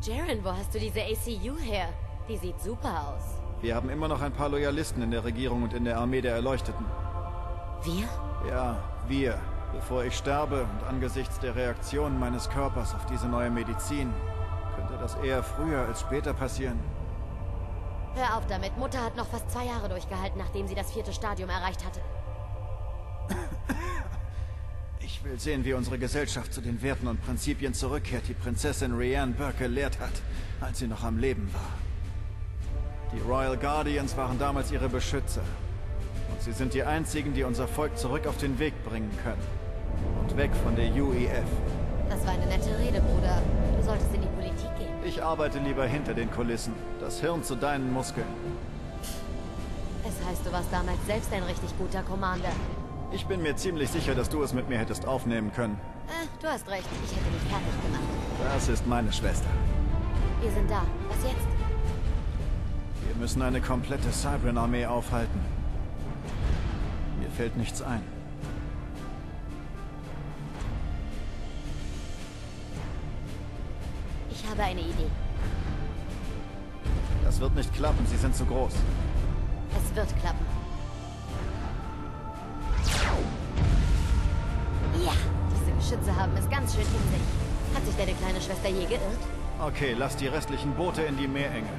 Jaren, wo hast du diese ACU her? Die sieht super aus. Wir haben immer noch ein paar Loyalisten in der Regierung und in der Armee der Erleuchteten. Wir? Ja, wir. Bevor ich sterbe und angesichts der Reaktionen meines Körpers auf diese neue Medizin, könnte das eher früher als später passieren. Hör auf damit. Mutter hat noch fast 2 Jahre durchgehalten, nachdem sie das 4. Stadium erreicht hatte. Ich will sehen, wie unsere Gesellschaft zu den Werten und Prinzipien zurückkehrt, die Prinzessin Rhianne Burke gelehrt hat, als sie noch am Leben war. Die Royal Guardians waren damals ihre Beschützer. Und sie sind die einzigen, die unser Volk zurück auf den Weg bringen können. Und weg von der UEF. Das war eine nette Rede, Bruder. Du solltest in die Politik gehen. Ich arbeite lieber hinter den Kulissen. Das Hirn zu deinen Muskeln. Es heißt, du warst damals selbst ein richtig guter Commander. Ich bin mir ziemlich sicher, dass du es mit mir hättest aufnehmen können. Du hast recht. Ich hätte dich fertig gemacht. Das ist meine Schwester. Wir sind da. Was jetzt? Wir müssen eine komplette Cybran-Armee aufhalten. Mir fällt nichts ein. Ich habe eine Idee. Das wird nicht klappen, sie sind zu groß. Es wird klappen. Ja, diese Geschütze haben es ganz schön in sich. Hat sich deine kleine Schwester je geirrt? Okay, lass die restlichen Boote in die Meerenge.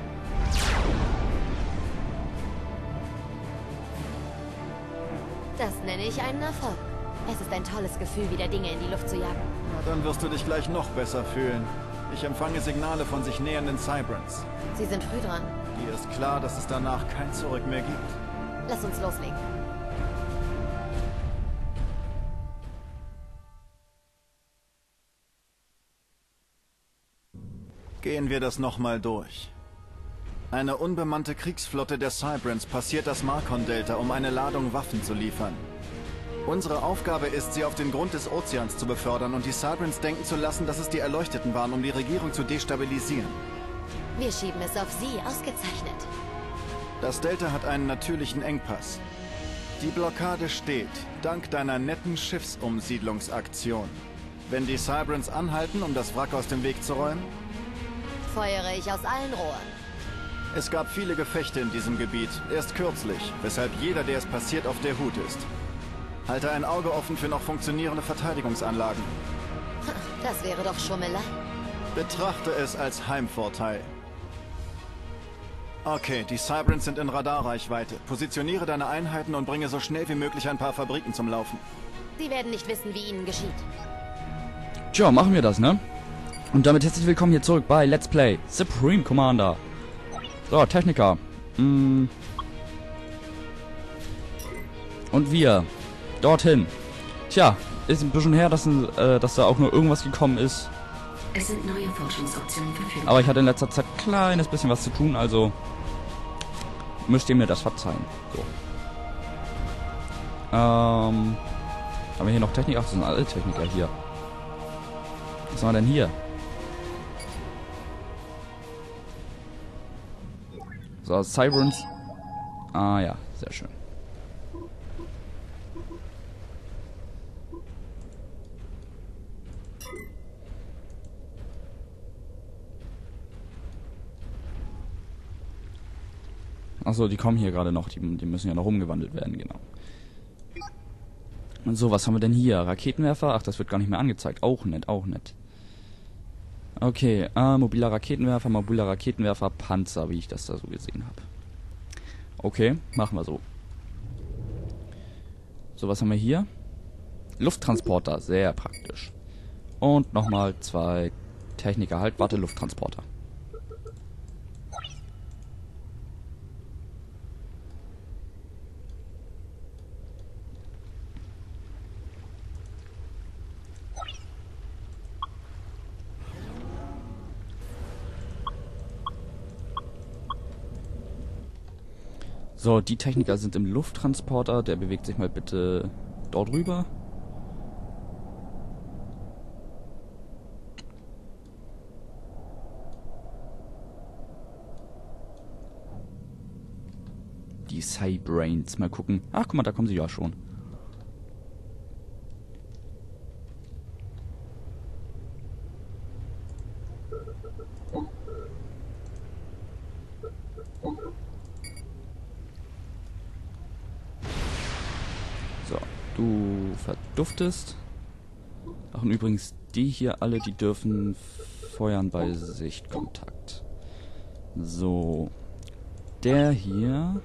Das nenne ich einen Erfolg. Es ist ein tolles Gefühl, wieder Dinge in die Luft zu jagen. Na, dann wirst du dich gleich noch besser fühlen. Ich empfange Signale von sich nähernden Cybrans. Sie sind früh dran. Dir ist klar, dass es danach kein Zurück mehr gibt. Lass uns loslegen. Gehen wir das nochmal durch. Eine unbemannte Kriegsflotte der Cybrans passiert das Markon-Delta, um eine Ladung Waffen zu liefern. Unsere Aufgabe ist, sie auf den Grund des Ozeans zu befördern und die Cybrans denken zu lassen, dass es die Erleuchteten waren, um die Regierung zu destabilisieren. Wir schieben es auf Sie. Ausgezeichnet. Das Delta hat einen natürlichen Engpass. Die Blockade steht, dank deiner netten Schiffsumsiedlungsaktion. Wenn die Cybrans anhalten, um das Wrack aus dem Weg zu räumen? Feuere ich aus allen Rohren. Es gab viele Gefechte in diesem Gebiet, erst kürzlich, weshalb jeder, der es passiert, auf der Hut ist. Halte ein Auge offen für noch funktionierende Verteidigungsanlagen. Das wäre doch Schummelei. Betrachte es als Heimvorteil. Okay, die Cybrans sind in Radarreichweite. Positioniere deine Einheiten und bringe so schnell wie möglich ein paar Fabriken zum Laufen. Sie werden nicht wissen, wie ihnen geschieht. Tja, machen wir das, ne? Und damit herzlich willkommen hier zurück bei Let's Play Supreme Commander. So, Techniker. Und wir. Dorthin. Tja, ist ein bisschen her, dass da auch nur irgendwas gekommen ist. Es sind neue Forschungsoptionen verfügbar. Aber ich hatte in letzter Zeit ein kleines bisschen was zu tun, also müsst ihr mir das verzeihen. So. Haben wir hier noch Technik? Ach, das sind alle Techniker hier. Was haben wir denn hier? So, Cybrans. Ah ja, sehr schön. Achso, die kommen hier gerade noch. Die müssen ja noch umgewandelt werden, genau. Und so, was haben wir denn hier? Raketenwerfer? Ach, das wird gar nicht mehr angezeigt. Auch nett, auch nett. Okay, mobiler Raketenwerfer, Panzer, wie ich das da so gesehen habe. Okay, machen wir so. So, was haben wir hier? Lufttransporter, sehr praktisch. Und nochmal 2 Techniker, halt, warte, Lufttransporter. So, die Techniker sind im Lufttransporter. Der bewegt sich mal bitte dort rüber. Die Cybrains. Mal gucken. Ach, guck mal, da kommen sie ja schon. Du verduftest. Ach, und übrigens, die hier alle, die dürfen feuern bei Sichtkontakt. So. Der hier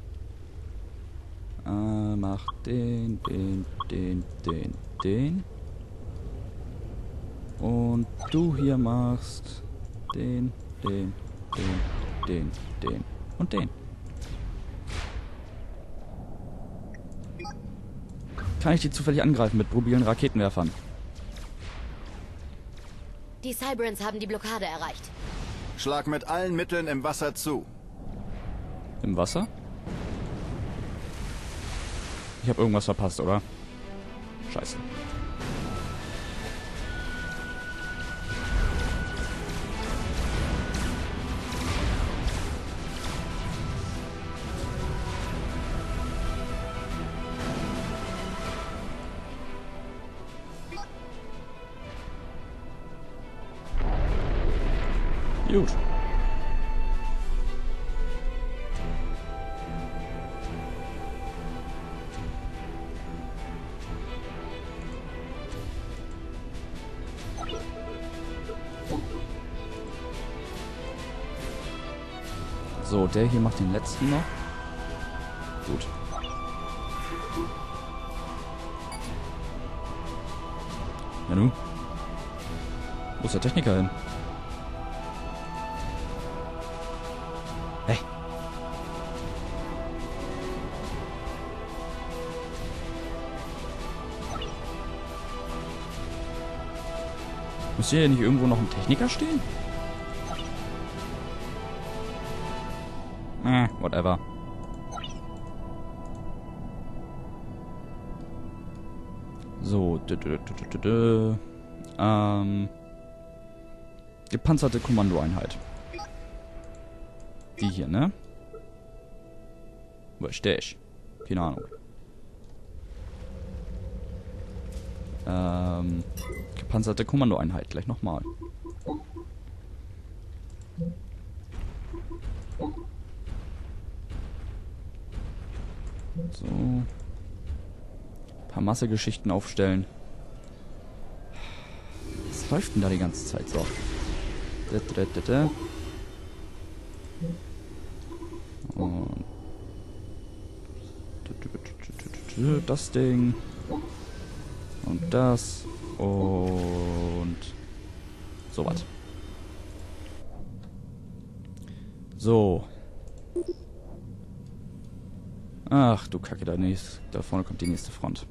macht den. Und du hier machst den und den. Kann ich die zufällig angreifen mit mobilen Raketenwerfern? Die Cyberans haben die Blockade erreicht. Schlag mit allen Mitteln im Wasser zu. Im Wasser? Ich habe irgendwas verpasst, oder? Scheiße. Gut. So, der hier macht den letzten noch. Gut. Ja nun. Wo ist der Techniker hin? Hey. Muss hier nicht irgendwo noch ein Techniker stehen? Whatever. So. Gepanzerte Kommandoeinheit. Die hier, ne? Wo ist der? Keine Ahnung. Gepanzerte Kommandoeinheit. Gleich nochmal. So. Ein paar Massegeschichten aufstellen. Was läuft denn da die ganze Zeit so? Und das Ding. Und das. Und so was. So. Ach du Kacke, da vorne kommt die nächste Front.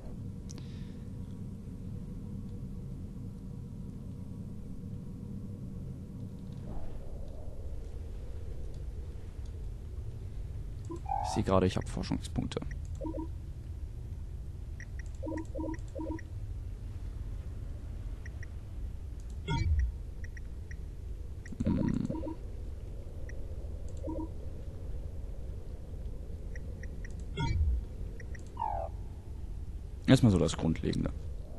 Ich sehe gerade, ich habe Forschungspunkte. Erstmal so das Grundlegende.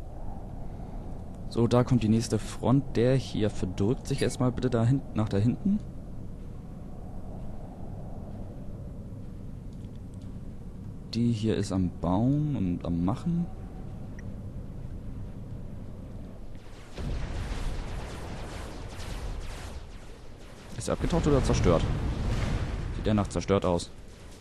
So, da kommt die nächste Front. Der hier verdrückt sich erstmal bitte nach da hinten. Die hier ist am Bauen und am Machen. Ist er abgetaucht oder zerstört? Sieht er nach zerstört aus.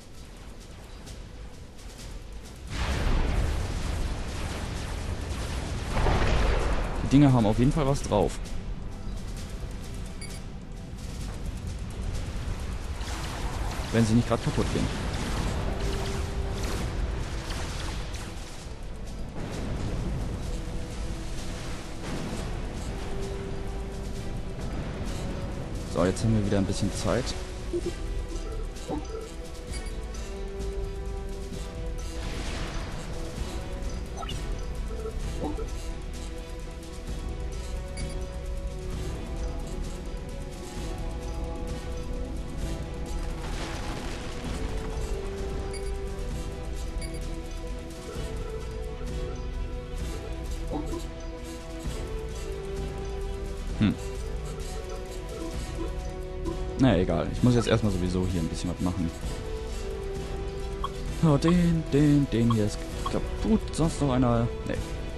Die Dinger haben auf jeden Fall was drauf. Wenn sie nicht gerade kaputt gehen. So, jetzt haben wir wieder ein bisschen Zeit. Naja, egal. Ich muss jetzt erstmal sowieso hier ein bisschen was machen. So, den hier ist kaputt. Sonst noch einer? Nee.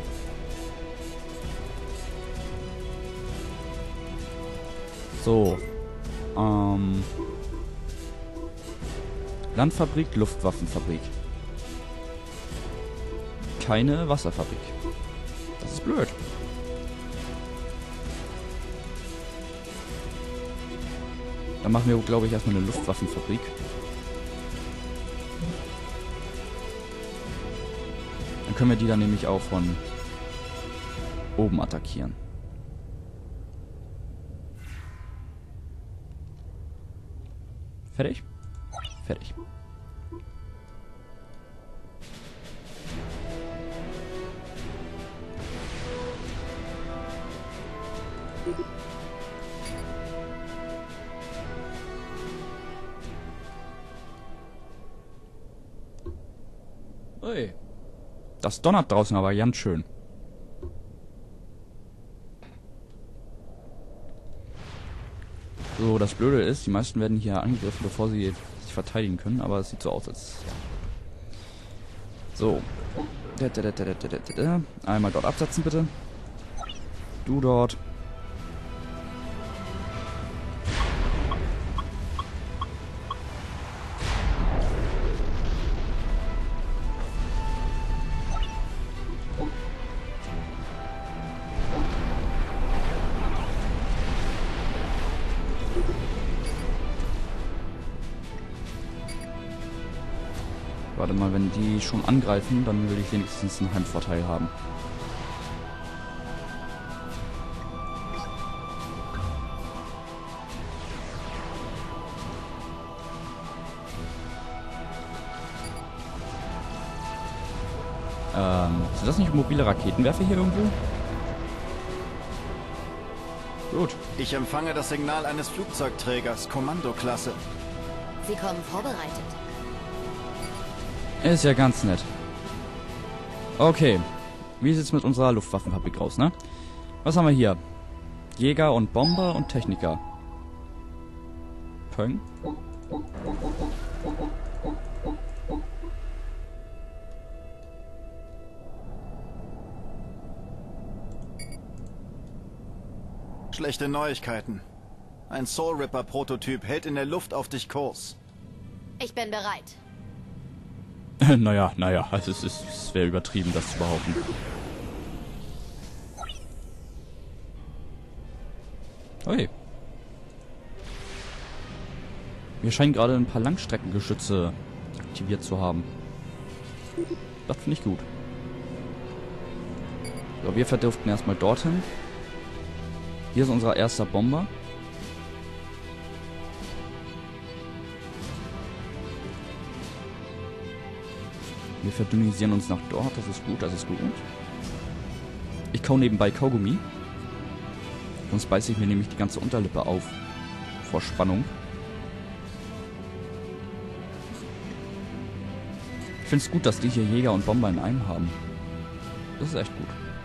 So. Landfabrik, Luftwaffenfabrik. Keine Wasserfabrik. Das ist blöd. Dann machen wir, glaube ich, erstmal eine Luftwaffenfabrik. Dann können wir die dann nämlich auch von oben attackieren. Fertig? Fertig. Ui. Das donnert draußen aber ganz schön. So, das Blöde ist, die meisten werden hier angegriffen, bevor sie sich verteidigen können, aber es sieht so aus, als... So. Einmal dort absetzen, bitte. Du dort. Warte mal, wenn die schon angreifen, dann will ich wenigstens einen Heimvorteil haben. Sind das nicht mobile Raketenwerfer hier irgendwo? Gut. Ich empfange das Signal eines Flugzeugträgers, Kommandoklasse. Sie kommen vorbereitet. Ist ja ganz nett. Okay. Wie sieht's mit unserer Luftwaffenfabrik aus, ne? Was haben wir hier? Jäger und Bomber und Techniker. Pöng. Schlechte Neuigkeiten. Ein Soul Ripper-Prototyp hält in der Luft auf dich Kurs. Ich bin bereit. naja, also es wäre übertrieben, das zu behaupten. Ui. Wir scheinen gerade ein paar Langstreckengeschütze aktiviert zu haben. Das finde ich gut. So, wir verdürften erstmal dorthin. Hier ist unser erster Bomber. Wir verdünnisieren uns nach dort, das ist gut, das ist gut. Ich kau nebenbei Kaugummi. Sonst beiße ich mir nämlich die ganze Unterlippe auf. Vor Spannung. Ich finde es gut, dass die hier Jäger und Bomber in einem haben. Das ist echt gut.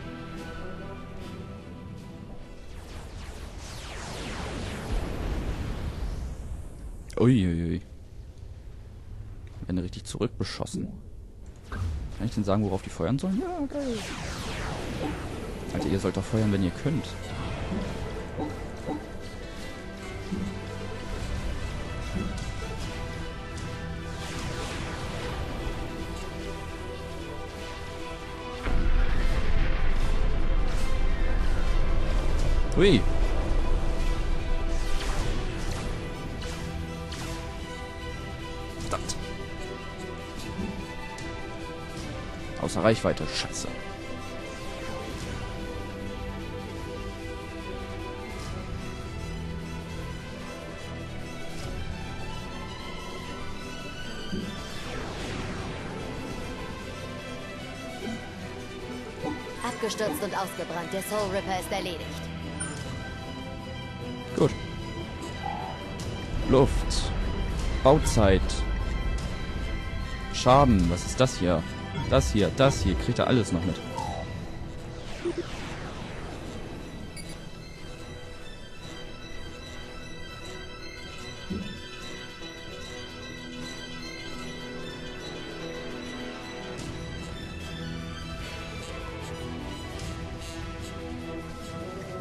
Uiuiui. Werden richtig zurückbeschossen. Kann ich denn sagen, worauf die feuern sollen? Ja, geil. Alter, ihr sollt doch feuern, wenn ihr könnt. Hui. Verdammt. Außer Reichweite. Scheiße. Abgestürzt und ausgebrannt. Der Soul Ripper ist erledigt. Gut. Luft. Bauzeit. Schaden. Was ist das hier? Das hier. Kriegt er alles noch mit.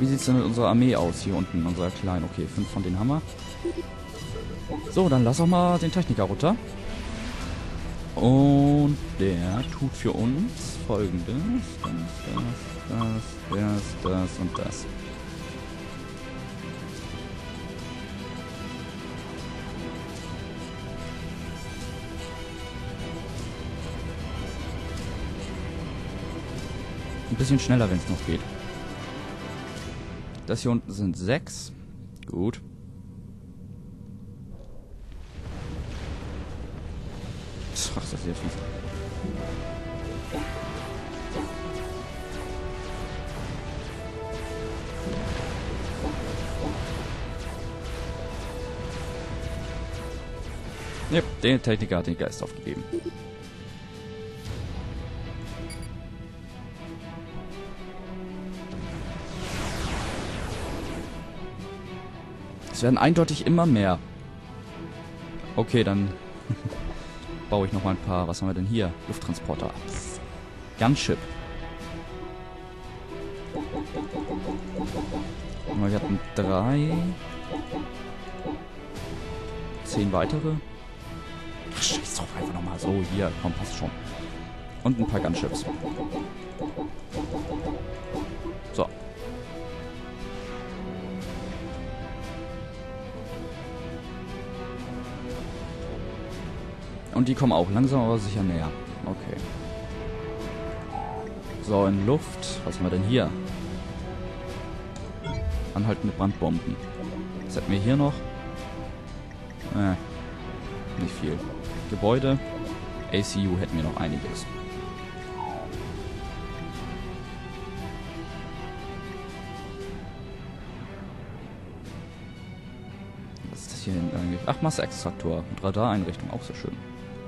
Wie sieht es denn mit unserer Armee aus? Hier unten, unserer kleinen. Okay, 5 von denen haben wir. So, dann lass auch mal den Techniker runter. Und der tut für uns Folgendes. Das und das. Ein bisschen schneller, wenn es noch geht. Das hier unten sind 6. Gut. Ach, das ist ja fies. Ja, der Techniker hat den Geist aufgegeben. Es werden eindeutig immer mehr. Okay, dann baue ich noch mal ein paar. Was haben wir denn hier? Lufttransporter. Gunship. Wir hatten 3. 10 weitere. Ach, scheiß drauf, einfach nochmal so. Hier, komm, passt schon. Und ein paar Gunships. So. Und die kommen auch langsam, aber sicher näher. Okay. So, in Luft. Was haben wir denn hier? Anhalten mit Brandbomben. Was hätten wir hier noch? Nicht viel. Gebäude. ACU hätten wir noch einiges. Was ist das hier hinten eigentlich? Ach, Masseextraktor. Und Radareinrichtung. Auch sehr schön.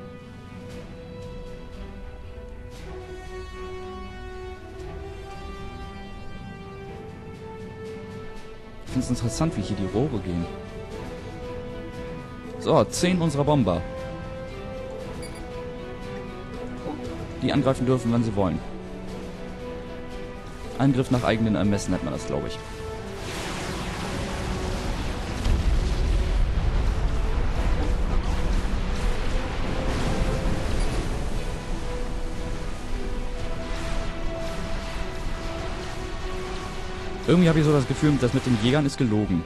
Ich finde es interessant, wie hier die Rohre gehen. So, 10 unserer Bomber. Die angreifen dürfen, wenn sie wollen. Angriff nach eigenen Ermessen nennt man das, glaube ich. Irgendwie habe ich so das Gefühl, das mit den Jägern ist gelogen.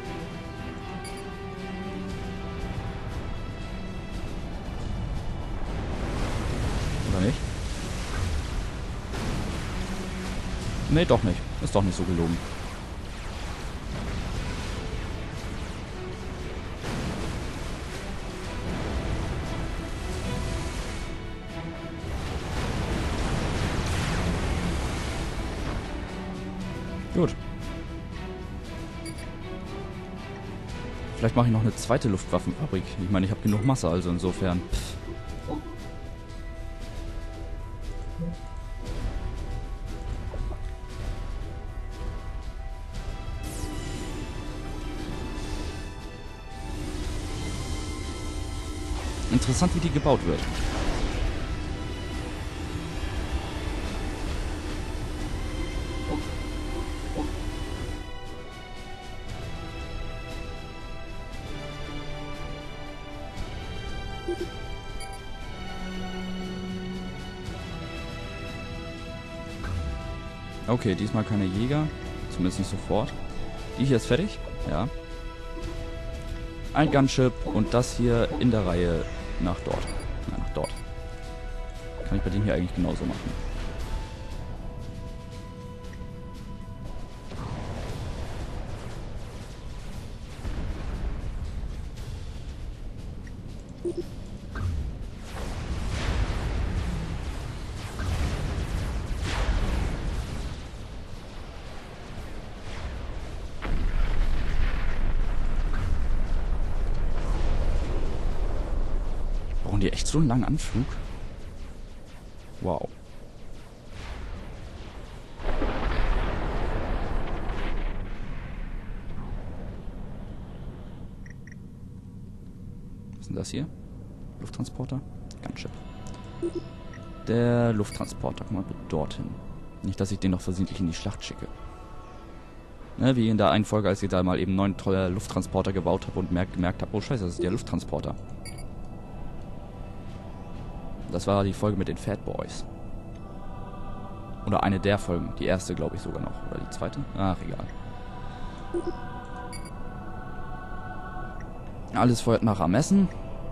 Oder nicht? Nee, doch nicht. Ist doch nicht so gelogen. Gut. Vielleicht mache ich noch eine zweite Luftwaffenfabrik. Ich meine, ich habe genug Masse, also insofern. Interessant, wie die gebaut wird. Okay, diesmal keine Jäger. Zumindest nicht sofort. Die hier ist fertig. Ja. Ein Gunship und das hier in der Reihe nach dort. Ja, nach dort. Kann ich bei dem hier eigentlich genauso machen. Brauchen die echt so einen langen Anflug? Wow. Was ist denn das hier? Lufttransporter? Gunship. Der Lufttransporter, komm mal bitte dorthin. Nicht, dass ich den noch versehentlich in die Schlacht schicke. Ne, wie in der einen Folge, als ich da mal eben 9 tolle Lufttransporter gebaut habe und gemerkt habe, oh scheiße, das ist der Lufttransporter. Das war die Folge mit den Fat Boys. Oder eine der Folgen. Die erste, glaube ich, sogar noch. Oder die zweite? Ach, egal. Alles feuert nach Ermessen.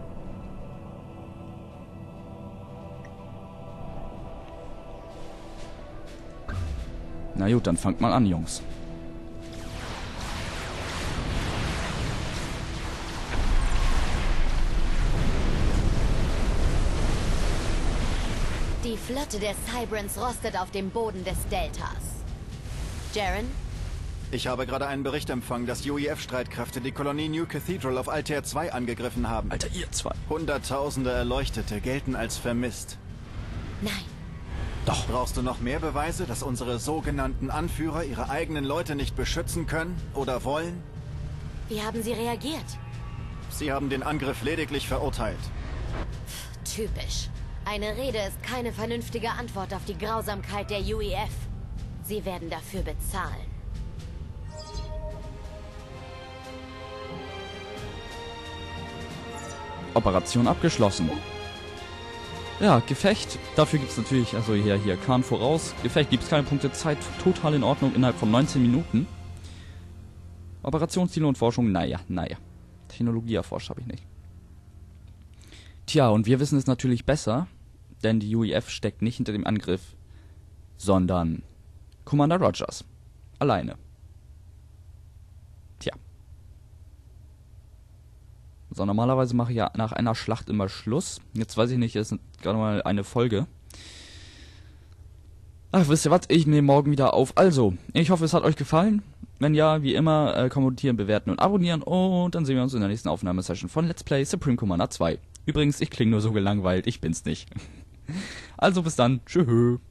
Na gut, dann fangt mal an, Jungs. Die Flotte der Cybrans rostet auf dem Boden des Deltas. Jaren? Ich habe gerade einen Bericht empfangen, dass UEF-Streitkräfte die Kolonie New Cathedral auf Altair 2 angegriffen haben. Alter, ihr zwei. Hunderttausende Erleuchtete gelten als vermisst. Nein. Doch. Brauchst du noch mehr Beweise, dass unsere sogenannten Anführer ihre eigenen Leute nicht beschützen können oder wollen? Wie haben sie reagiert? Sie haben den Angriff lediglich verurteilt. Typisch. Eine Rede ist keine vernünftige Antwort auf die Grausamkeit der UEF. Sie werden dafür bezahlen. Operation abgeschlossen. Ja, Gefecht. Dafür gibt es natürlich, also hier Khan voraus. Gefecht gibt es keine Punkte. Zeit total in Ordnung innerhalb von 19 Minuten. Operationsziele und Forschung, naja. Technologie erforscht habe ich nicht. Tja, und wir wissen es natürlich besser, denn die UEF steckt nicht hinter dem Angriff, sondern Commander Rogers. Alleine. Tja. So, normalerweise mache ich ja nach einer Schlacht immer Schluss. Jetzt weiß ich nicht, es ist gerade mal eine Folge. Ach, wisst ihr was? Ich nehme morgen wieder auf. Also, ich hoffe, es hat euch gefallen. Wenn ja, wie immer, kommentieren, bewerten und abonnieren. Und dann sehen wir uns in der nächsten Aufnahmesession von Let's Play Supreme Commander 2. Übrigens, ich klinge nur so gelangweilt, ich bin's nicht. Also bis dann, tschüss.